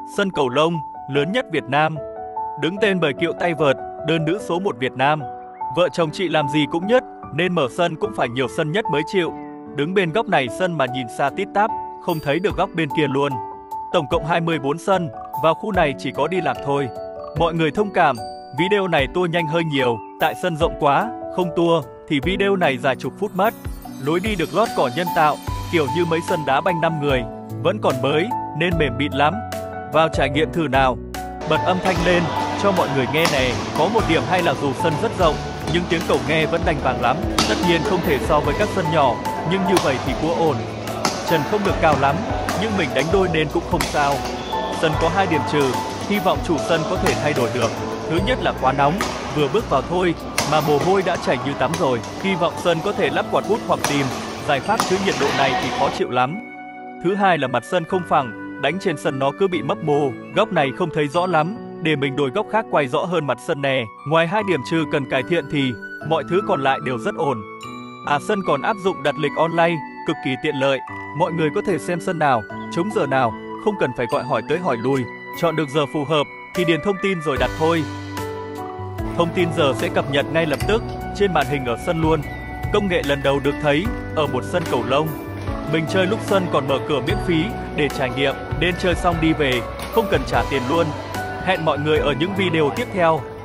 Sân cầu lông lớn nhất Việt Nam, đứng tên bởi cựu tay vợt đơn nữ số 1 Việt Nam. Vợ chồng chị làm gì cũng nhất, nên mở sân cũng phải nhiều sân nhất mới chịu. Đứng bên góc này sân mà nhìn xa tít tắp, không thấy được góc bên kia luôn. Tổng cộng 24 sân, vào khu này chỉ có đi lạc thôi. Mọi người thông cảm, video này tua nhanh hơi nhiều, tại sân rộng quá, không tua thì video này dài chục phút mất. Lối đi được lót cỏ nhân tạo, kiểu như mấy sân đá banh 5 người, vẫn còn mới nên mềm mịn lắm. Vào trải nghiệm thử nào. Bật âm thanh lên cho mọi người nghe nè. Có một điểm hay là dù sân rất rộng, nhưng tiếng cầu nghe vẫn đành vàng lắm. Tất nhiên không thể so với các sân nhỏ, nhưng như vậy thì quá ổn. Trần không được cao lắm, nhưng mình đánh đôi nên cũng không sao. Sân có 2 điểm trừ, hy vọng chủ sân có thể thay đổi được. Thứ nhất là quá nóng, vừa bước vào thôi mà mồ hôi đã chảy như tắm rồi. Hy vọng sân có thể lắp quạt hút hoặc tìm giải pháp chứ nhiệt độ này thì khó chịu lắm. Thứ hai là mặt sân không phẳng, đánh trên sân nó cứ bị mấp mô, góc này không thấy rõ lắm, để mình đổi góc khác quay rõ hơn mặt sân nè. Ngoài 2 điểm trừ cần cải thiện thì mọi thứ còn lại đều rất ổn. Sân còn áp dụng đặt lịch online, cực kỳ tiện lợi. Mọi người có thể xem sân nào, trúng giờ nào, không cần phải gọi hỏi tới hỏi lui. Chọn được giờ phù hợp thì điền thông tin rồi đặt thôi. Thông tin giờ sẽ cập nhật ngay lập tức trên màn hình ở sân luôn. Công nghệ lần đầu được thấy ở một sân cầu lông. Mình chơi lúc sân còn mở cửa miễn phí để trải nghiệm, nên chơi xong đi về, không cần trả tiền luôn. Hẹn mọi người ở những video tiếp theo.